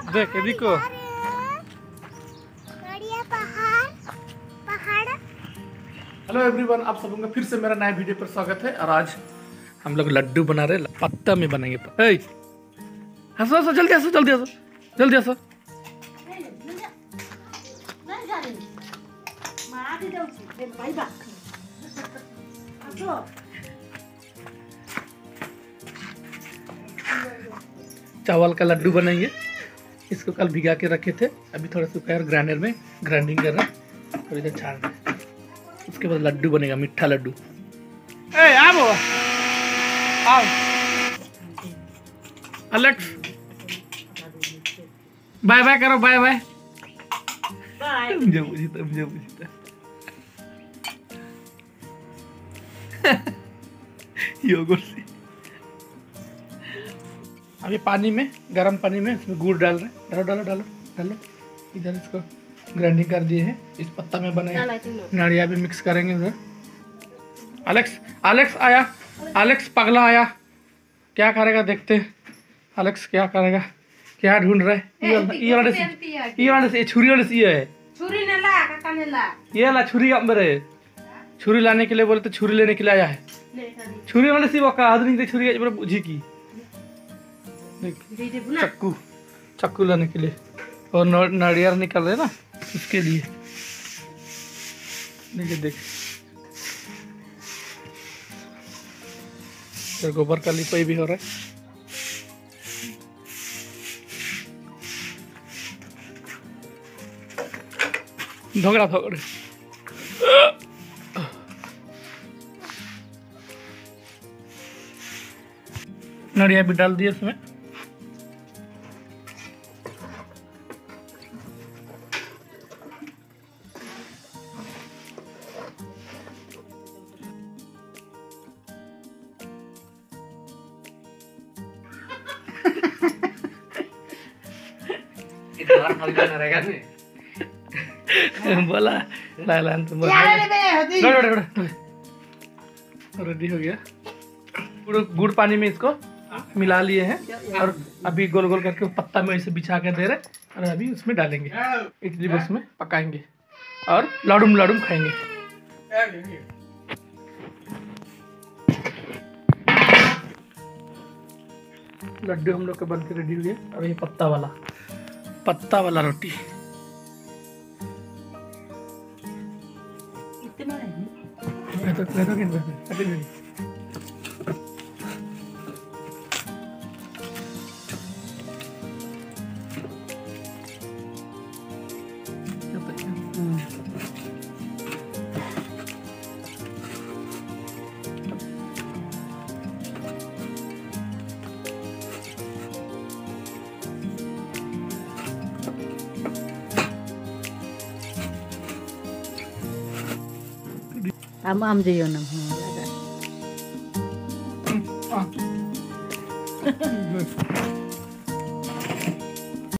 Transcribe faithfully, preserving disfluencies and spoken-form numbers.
देख देखो hello everyone, आप सब लोगों का फिर से मेरा नया वीडियो पर स्वागत है। और आज हम लोग लड्डू बना रहे, पत्ता में बनाएंगे। हंसो हंसो, जल्दी हंसो, जल्दी हंसो, जल्दी हंसो। चावल का लड्डू बनाएंगे। इसको कल भिगा के रखे थे, अभी थोड़ा सुखाया ग्राइंडर में ग्राइंडिंग कर रहे हैं और इधर छान रहे। उसके बाद लड्डू बनेगा, मीठा लड्डू। ए आओ आओ अलेक्स, बाय बाय करो, बाय बाय बाय। मुझे पूछता मुझे पूछता योगर्ट से। अभी पानी में, गर्म पानी में इसमें गुड़ डाल रहे हैं। डालो डालो डालो डालो। इधर इसको ग्राइंडिंग कर दिए हैं, इस पत्ता में बनाए। नारियल भी मिक्स करेंगे उधर। अलेक्स अलेक्स आया, अलेक्स पगला आया। क्या करेगा देखते हैं अलेक्स क्या करेगा, क्या ढूंढ रहा है। ये वाला से ये वाला से छुरी वाले से ये है। छुरी ने ला काका ने ला, ये ला छुरी अब मेरे छुरी लाने के लिए बोले तो छुरी लेने के लिए आया है। छुरी वाले से वो का आदमी से छुरी मेरे बुझी की चक्कू चक्कू लाने के लिए, और नारियल निकल रहे ना उसके लिए। देखिए देख, तो गोबर का लिपाई भी हो रहा है। धोगड़ा धोगड़े नारियल भी डाल दिए इसमें। बोला ला ला तुम रेडी हो गया। गुड़ गुड़ पानी में इसको मिला लिए हैं और अभी गोल गोल करके पत्ता में ऐसे बिछा के दे रहे, और अभी उसमें डालेंगे, इडली बस में पकाएंगे और लाडूम लाडूम खाएंगे। लड्डू हम लोग के बन के रेडी हुए। और ये पत्ता वाला पत्ता वाला रोटी। इतना है तो तो कितना Am am je yon nam.